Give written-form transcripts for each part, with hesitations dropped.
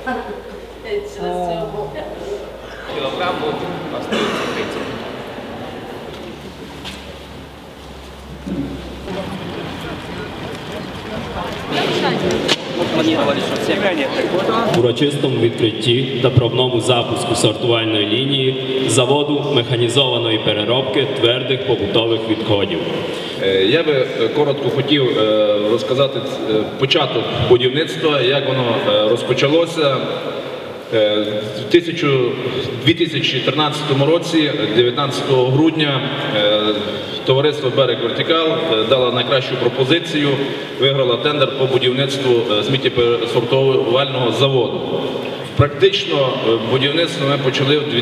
Кілограму остається 30. В урочистому відкритті та пробному запуску сортувальної лінії заводу механізованої переробки твердих побутових відходів. Я би коротко хотів розказати початок будівництва, як воно розпочалося. У 2013 році, 19 грудня, товариство «Берег Вертикал» дало найкращу пропозицію, виграло тендер по будівництву сміттєсортувального заводу. Практично будівництво ми почали в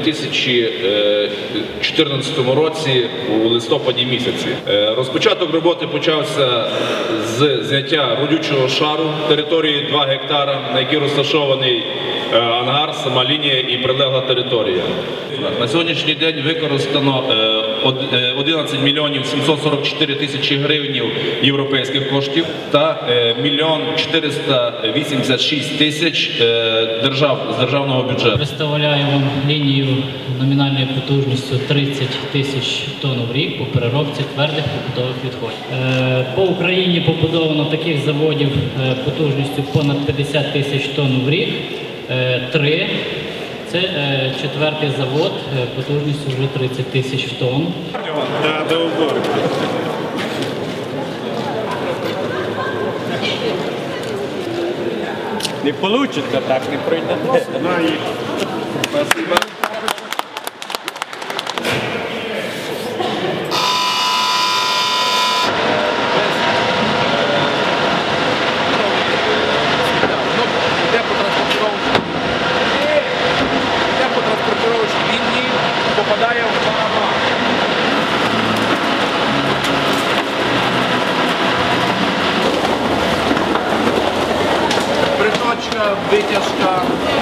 2014 році у листопаді місяці. Розпочаток роботи почався з зняття родючого шару території 2 гектара, на якій розташований ангар, сама лінія і прилегла територія. На сьогоднішній день використано 11 мільйонів 744 тисячі гривень європейських коштів та 1 486 тисяч з державного бюджету. Представляю вам лінію номінальною потужністю 30 тисяч тонн в рік по переробці твердих побутових відходів. По Україні побудовано таких заводів потужністю понад 50 тисяч тонн в рік. 3. Це 4-й завод потужністю вже 30 тисяч тонн. Не вийде, так не пройде. Спасибо. Попадає в барабан. Приточка, витяжка.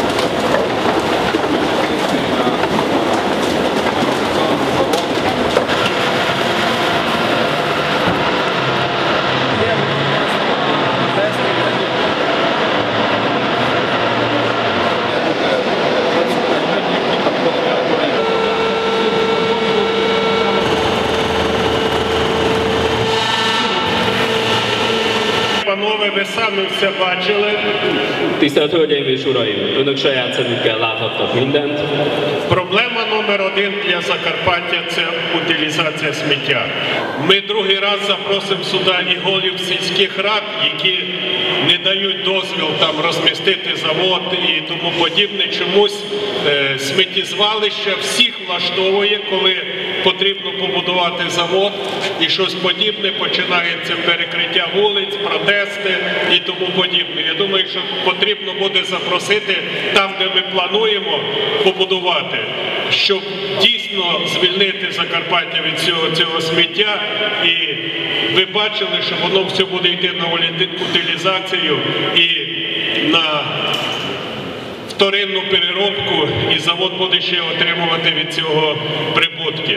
Панове, ви самі все бачили. Tisztelt Hölgyeim és Uraim! Önök saját szemükkel láthattak mindent. Проблема номер 1 для Закарпаття – це утилізація сміття. Ми другий раз запросимо сюди і голів сільських рад, які не дають дозвіл там розмістити завод і тому подібне. Чомусь сміттєзвалище всіх влаштовує, коли потрібно побудувати завод і щось подібне, починається перекриття вулиць, протести і тому подібне. Я думаю, що потрібно буде запросити там, де ми плануємо побудувати, щоб дійсно звільнити Закарпаття від цього сміття. І ви бачили, що воно все буде йти на утилізацію і на вторинну переробку, і завод буде ще отримувати від цього прибутки.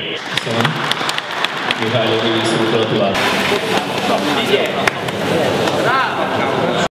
Михайло, ви